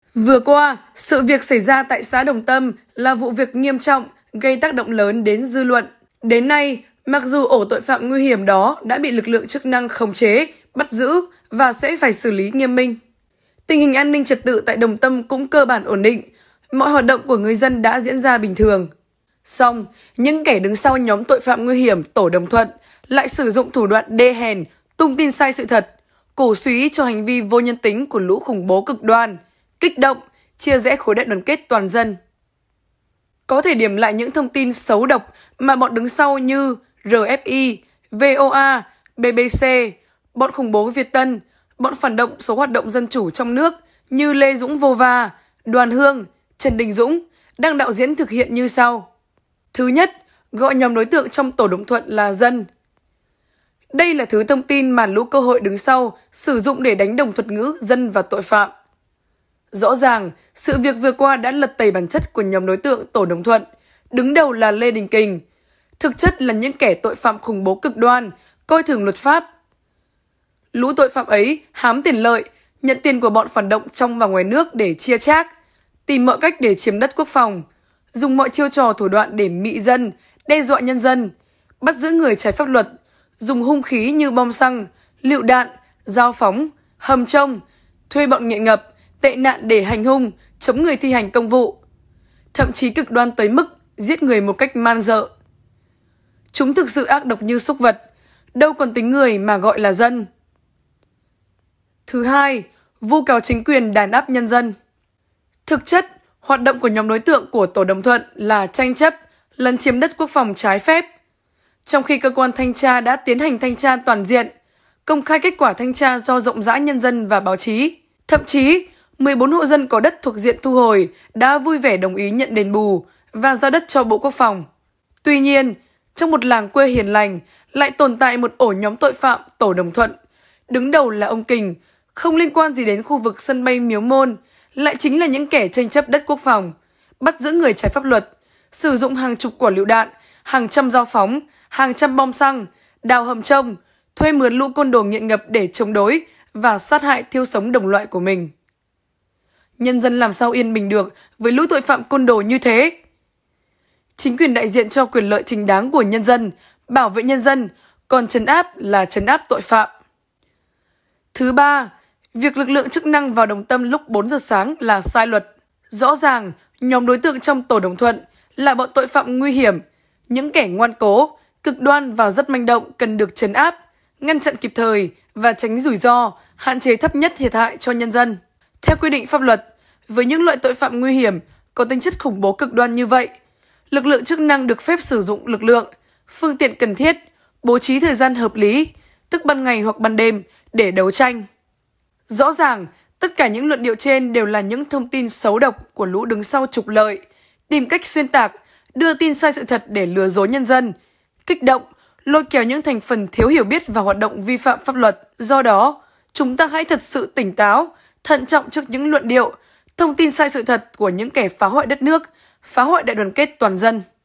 Vừa qua, sự việc xảy ra tại xã Đồng Tâm là vụ việc nghiêm trọng, gây tác động lớn đến dư luận. Đến nay, mặc dù ổ tội phạm nguy hiểm đó đã bị lực lượng chức năng khống chế, bắt giữ và sẽ phải xử lý nghiêm minh. Tình hình an ninh trật tự tại Đồng Tâm cũng cơ bản ổn định, mọi hoạt động của người dân đã diễn ra bình thường. Song, những kẻ đứng sau nhóm tội phạm nguy hiểm Tổ Đồng Thuận lại sử dụng thủ đoạn đê hèn, tung tin sai sự thật, cổ suý cho hành vi vô nhân tính của lũ khủng bố cực đoan, kích động, chia rẽ khối đại đoàn kết toàn dân. Có thể điểm lại những thông tin xấu độc mà bọn đứng sau như RFI, VOA, BBC, bọn khủng bố Việt Tân, bọn phản động số hoạt động dân chủ trong nước như Lê Dũng Vô Va, Đoàn Hương, Trần Đình Dũng đang đạo diễn thực hiện như sau. Thứ nhất, gọi nhóm đối tượng trong Tổ Đồng Thuận là dân. Đây là thứ thông tin mà lũ cơ hội đứng sau sử dụng để đánh đồng thuật ngữ dân và tội phạm. Rõ ràng, sự việc vừa qua đã lật tẩy bản chất của nhóm đối tượng Tổ Đồng Thuận, đứng đầu là Lê Đình Kình. Thực chất là những kẻ tội phạm khủng bố cực đoan, coi thường luật pháp. Lũ tội phạm ấy hám tiền lợi, nhận tiền của bọn phản động trong và ngoài nước để chia chác, tìm mọi cách để chiếm đất quốc phòng, dùng mọi chiêu trò thủ đoạn để mị dân, đe dọa nhân dân, bắt giữ người trái pháp luật, dùng hung khí như bom xăng, lựu đạn, dao phóng, hầm trông, thuê bọn nghiện ngập, tệ nạn để hành hung, chống người thi hành công vụ. Thậm chí cực đoan tới mức giết người một cách man dợ. Chúng thực sự ác độc như súc vật, đâu còn tính người mà gọi là dân. Thứ hai, vu cáo chính quyền đàn áp nhân dân. Thực chất, hoạt động của nhóm đối tượng của Tổ Đồng Thuận là tranh chấp, lấn chiếm đất quốc phòng trái phép. Trong khi cơ quan thanh tra đã tiến hành thanh tra toàn diện, công khai kết quả thanh tra do rộng rãi nhân dân và báo chí. Thậm chí, 14 hộ dân có đất thuộc diện thu hồi đã vui vẻ đồng ý nhận đền bù và giao đất cho Bộ Quốc phòng. Tuy nhiên, trong một làng quê hiền lành lại tồn tại một ổ nhóm tội phạm Tổ Đồng Thuận. Đứng đầu là ông Kình, không liên quan gì đến khu vực sân bay Miếu Môn, lại chính là những kẻ tranh chấp đất quốc phòng, bắt giữ người trái pháp luật, sử dụng hàng chục quả lựu đạn, hàng trăm dao phóng, hàng trăm bom xăng, đào hầm trông, thuê mướn lũ côn đồ nghiện ngập để chống đối và sát hại thiêu sống đồng loại của mình. Nhân dân làm sao yên bình được với lũ tội phạm côn đồ như thế? Chính quyền đại diện cho quyền lợi chính đáng của nhân dân, bảo vệ nhân dân, còn trấn áp là trấn áp tội phạm. Thứ ba, việc lực lượng chức năng vào Đồng Tâm lúc 4 giờ sáng là sai luật. Rõ ràng, nhóm đối tượng trong Tổ Đồng Thuận là bọn tội phạm nguy hiểm, những kẻ ngoan cố, cực đoan và rất manh động cần được trấn áp, ngăn chặn kịp thời và tránh rủi ro, hạn chế thấp nhất thiệt hại cho nhân dân. Theo quy định pháp luật, với những loại tội phạm nguy hiểm có tính chất khủng bố cực đoan như vậy, lực lượng chức năng được phép sử dụng lực lượng, phương tiện cần thiết, bố trí thời gian hợp lý, tức ban ngày hoặc ban đêm, để đấu tranh. Rõ ràng, tất cả những luận điệu trên đều là những thông tin xấu độc của lũ đứng sau trục lợi, tìm cách xuyên tạc, đưa tin sai sự thật để lừa dối nhân dân, kích động, lôi kéo những thành phần thiếu hiểu biết và hoạt động vi phạm pháp luật. Do đó, chúng ta hãy thật sự tỉnh táo, thận trọng trước những luận điệu, thông tin sai sự thật của những kẻ phá hoại đất nước, phá hoại đại đoàn kết toàn dân.